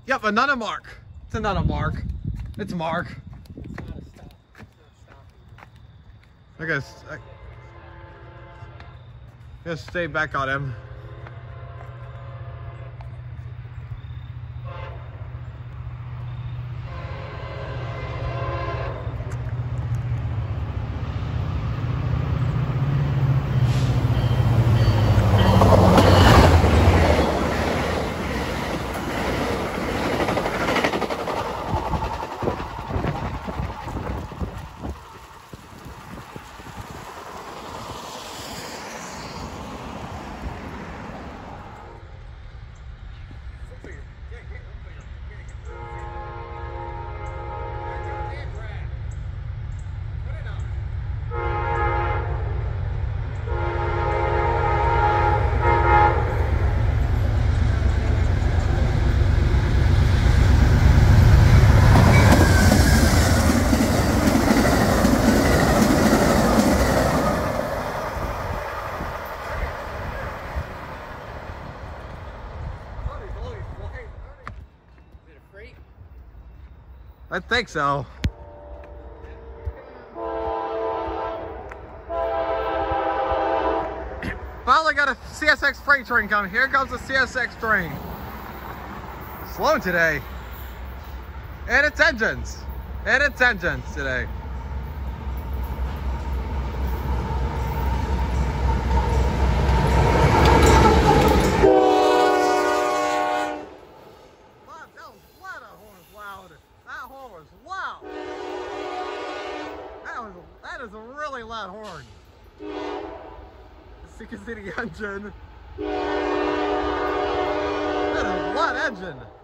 Yep, another mark. It's another mark. It's Mark. I guess stay back on him. I think so. Finally got a CSX freight train coming. Here comes the CSX train. Slow today. And its engines. And its engines today. That is a really loud horn. So you can see the engine. That is a loud engine.